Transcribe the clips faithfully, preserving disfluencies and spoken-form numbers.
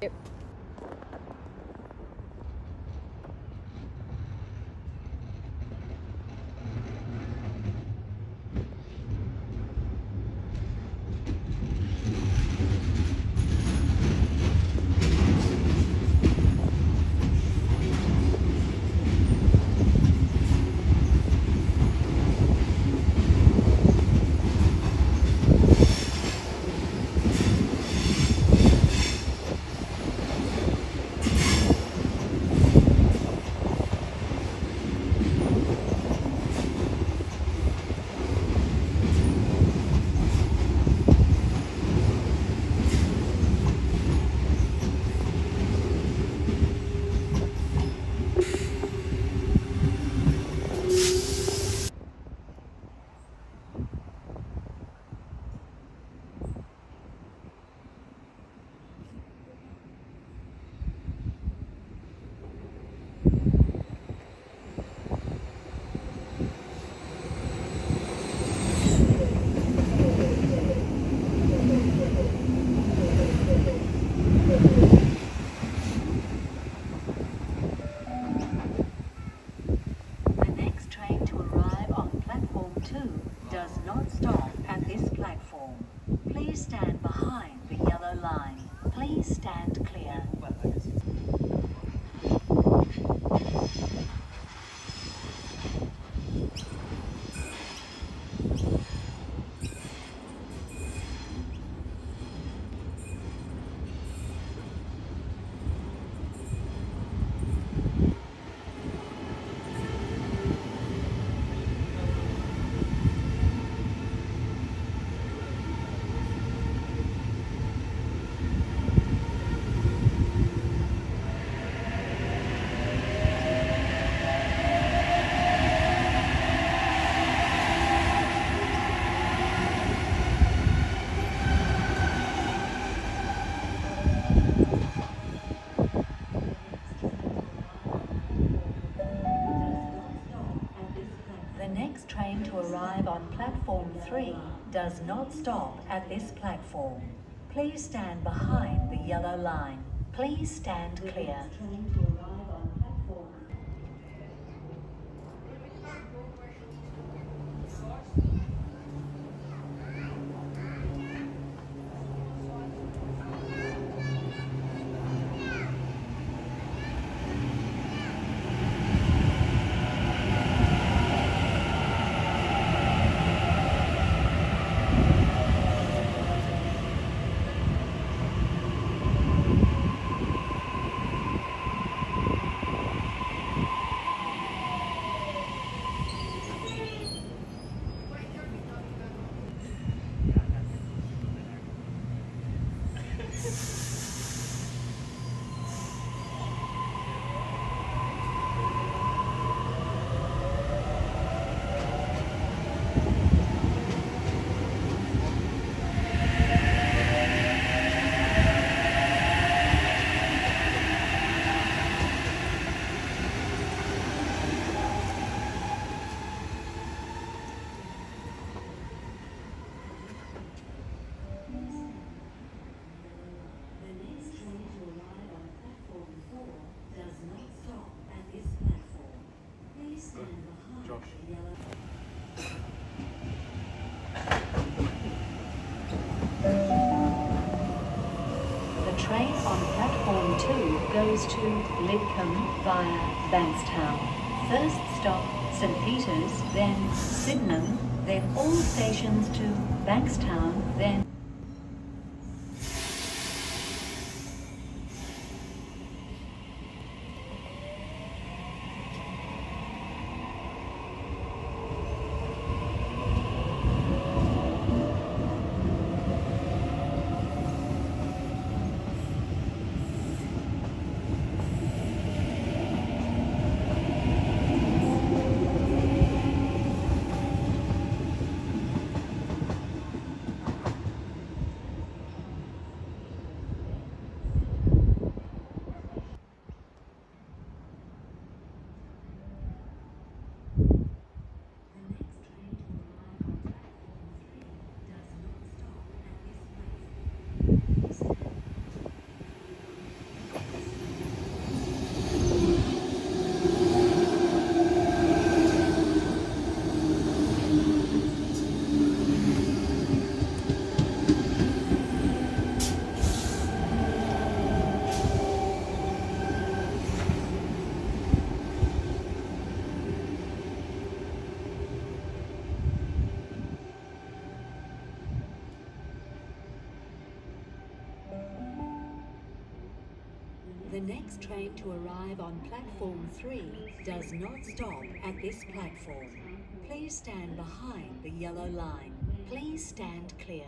Yep. The next train to arrive on platform two does not stop at this platform. Please stand behind the yellow line. Please stand clear. The next train to arrive on platform three does not stop at this platform. Please stand behind the yellow line. Please stand clear. The train on platform two goes to Lidcombe via Bankstown. First stop St Peters, then Sydenham, then all stations to Bankstown, then The next train to arrive on platform three does not stop at this platform. Please stand behind the yellow line. Please stand clear.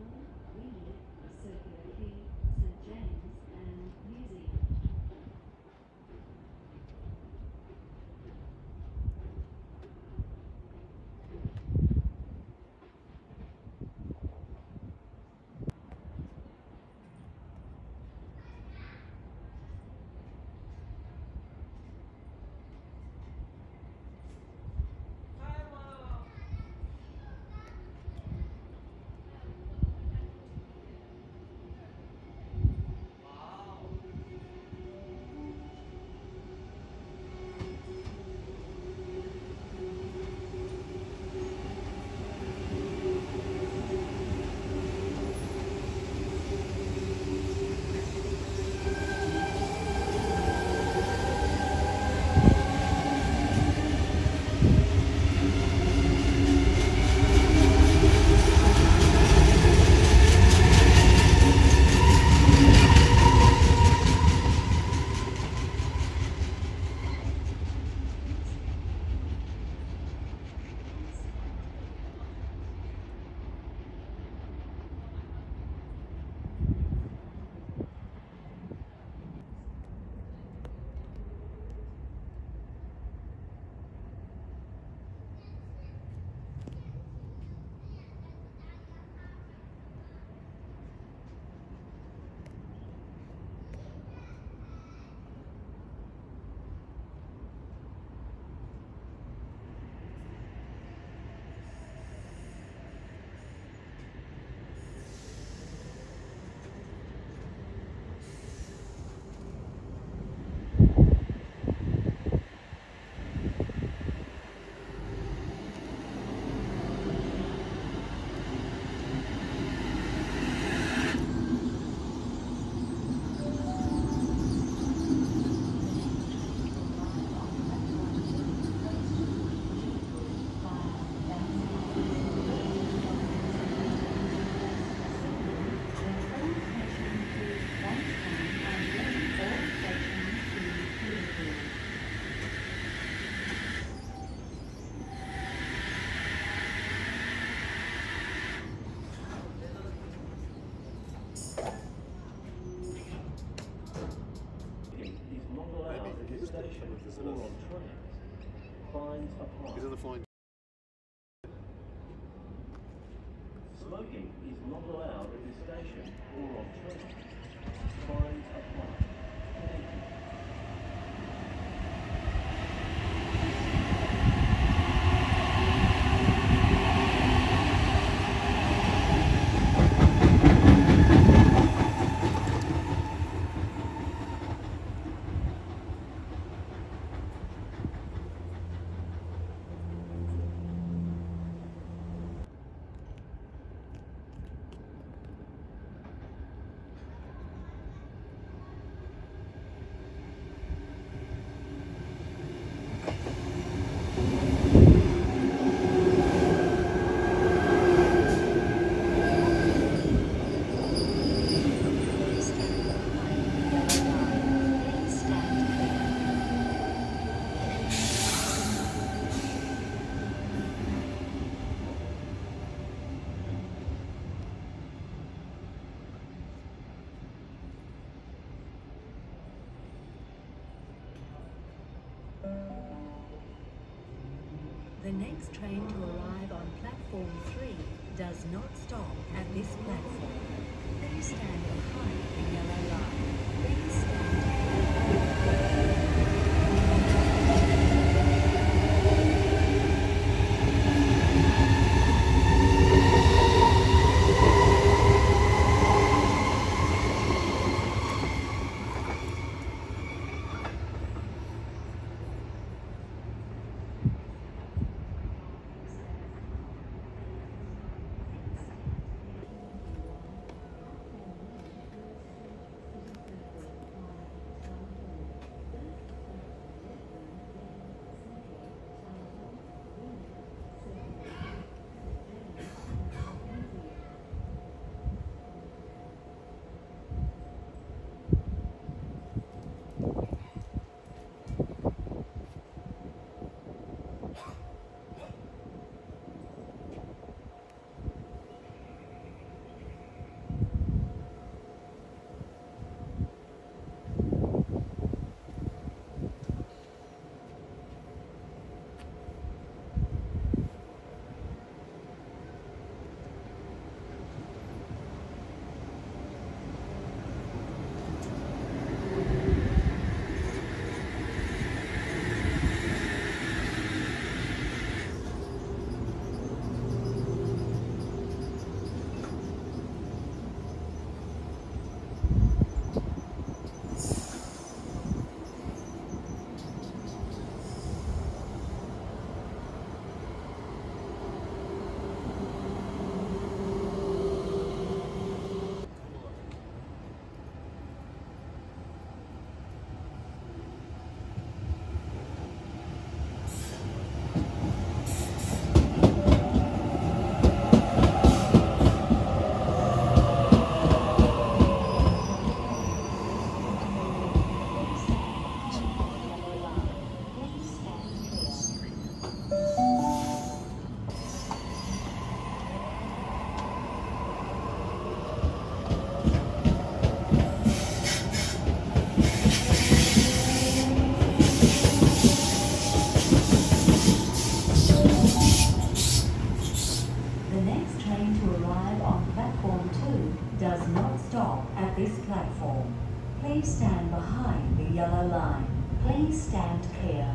He's on the flying. Smoking is not allowed at this station or on trains. Fines apply. Thank you. The next train to arrive on platform three does not stop at this platform. Please stand behind the yellow line. Please stand stop at this platform. Please stand behind the yellow line. Please stand clear.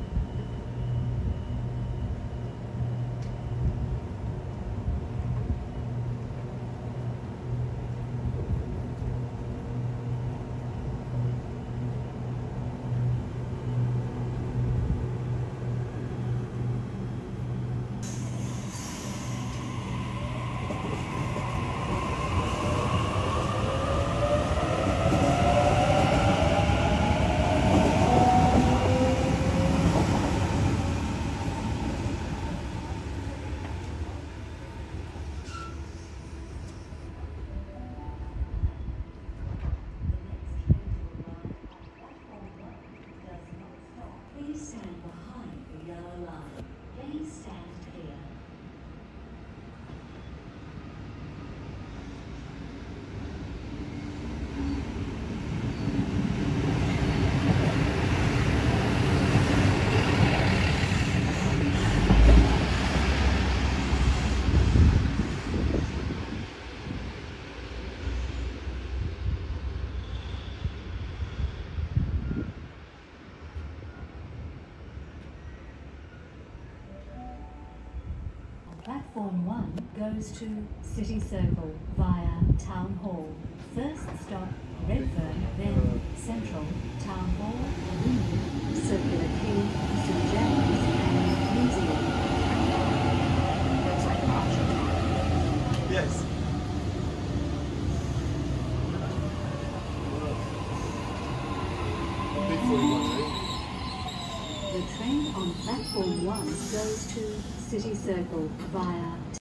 Please stand behind the yellow line. Please stand clear. Platform one goes to City Circle via Town Hall. First stop, Redfern, then Central, Town Hall, Wimbledon, Circular Quay, Saint James, and Museum. That's like option time. Yes. Big forty-one, right? The train on Platform one goes to City Circle via